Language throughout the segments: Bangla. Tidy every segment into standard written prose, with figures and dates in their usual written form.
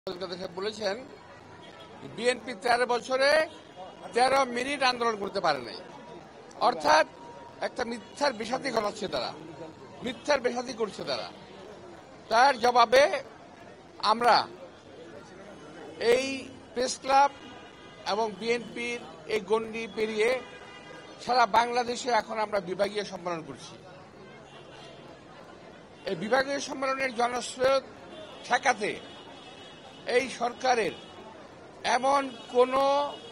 বলেছেন বিএনপি 13 বছরে 13 মিনিট আন্দোলন করতে পারে নাই, অর্থাৎ একটা মিথ্যার বেসাতি ঘটাচ্ছে তারা, মিথ্যার বেসাতি করছে তারা। তার জবাবে আমরা এই প্রেস ক্লাব এবং বিএনপির এই গণ্ডি পেরিয়ে সারা বাংলাদেশে এখন আমরা বিভাগীয় সম্মেলন করছি। এই বিভাগীয় সম্মেলনের জনস্রোত ঠেকাতে এই সরকারের এমন কোনো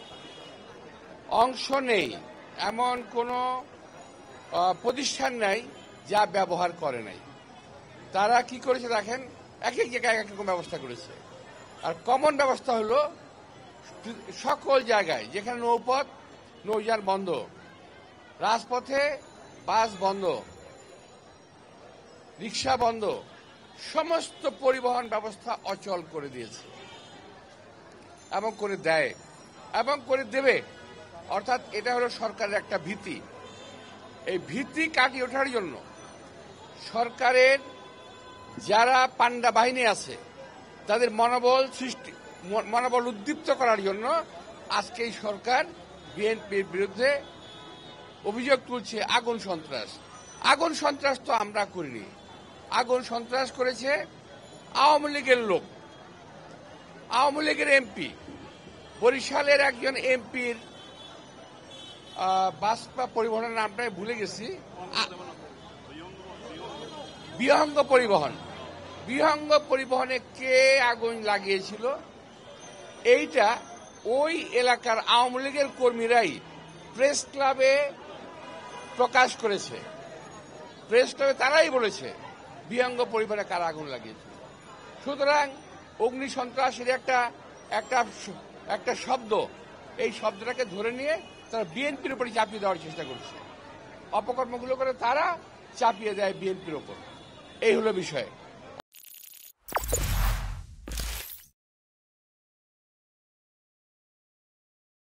অংশ নেই, এমন কোনো প্রতিষ্ঠান নাই যা ব্যবহার করে নাই। তারা কি করেছে দেখেন, এক এক জায়গায় এক রকম ব্যবস্থা করেছে। আর কমন ব্যবস্থা হলো সকল জায়গায় যেখানে নৌপথ নৌযান বন্ধ, রাজপথে বাস বন্ধ, রিক্সা বন্ধ, সমস্ত পরিবহন ব্যবস্থা অচল করে দিয়েছে এবং করে দেয় এবং করে দেবে। অর্থাৎ এটা হলো সরকারের একটা ভীতি। এই ভীতি কাটিয়ে ওঠার জন্য সরকারের যারা পান্ডা বাহিনী আছে তাদের মনোবল উদ্দীপ্ত করার জন্য আজকে এই সরকার বিএনপির বিরুদ্ধে অভিযোগ তুলছে আগুন সন্ত্রাস। আগুন সন্ত্রাস তো আমরা করিনি, আগুন সন্ত্রাস করেছে আওয়ামী লীগের লোক, আওয়ামী লীগের এমপি। বরিশালের একজন এমপির বাস বা পরিবহনের নামটাই ভুলে গেছি, বিহঙ্গ পরিবহন। বিহঙ্গ পরিবহনে কে আগুন লাগিয়েছিল এইটা ওই এলাকার আওয়ামী লীগের কর্মীরাই প্রেস ক্লাবে প্রকাশ করেছে। প্রেস ক্লাবে তারাই বলেছে বিহঙ্গ পরিবহনে কারা আগুন লাগিয়েছিল। সুতরাং অগ্নি সন্ত্রাসের একটা শব্দ, এই শব্দটাকে ধরে নিয়ে তারা বিএনপির উপরে চাপিয়ে দেওয়ার চেষ্টা করছে। অপকর্মগুলো করে তারা চাপিয়ে দেয় বিএনপির উপর। এই হলো বিষয়।